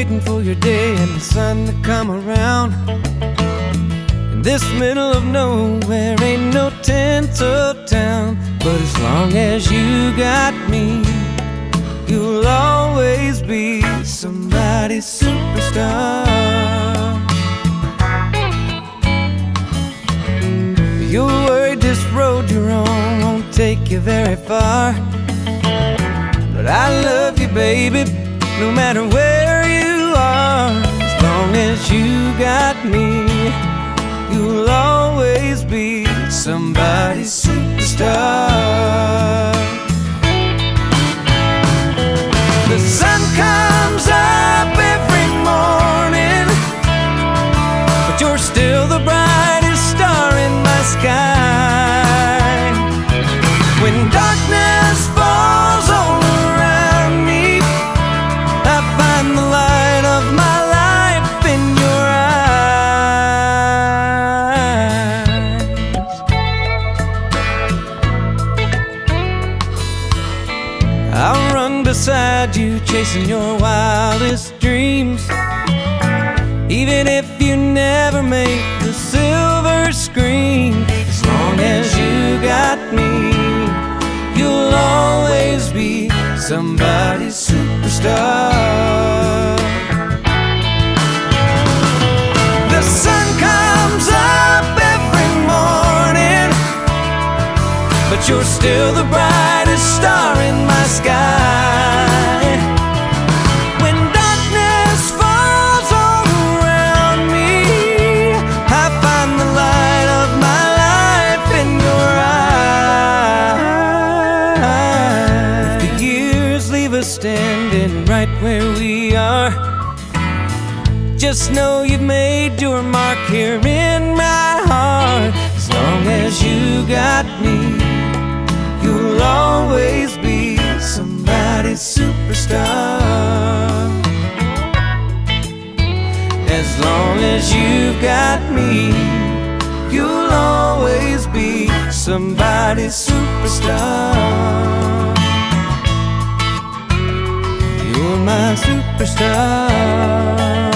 waiting for your day and the sun to come around. In this middle of nowhere ain't no tent or town, but as long as you got me, you'll always be somebody's superstar. You're worried this road you're on won't take you very far, but I love you, baby, no matter where you are. As long as you got me, you'll always be somebody's superstar. The sun comes up every morning, but you're still the brightest star in my sky. When darkness falls all around me, I find the light of my life in your eyes. I'll run beside you, chasing your wildest dreams, even if you never make the silver screen. As long as you got me, you'll always be somebody's superstar. The sun comes up every morning, but you're still the brightest star in my sky. When darkness falls all around me, I find the light of my life in your eyes. If the years leave us standing right where we are, just know you've made your mark here in my heart. As long as you got me, you'll always be somebody's superstar. As long as you've got me, you'll always be somebody's superstar. You're my superstar.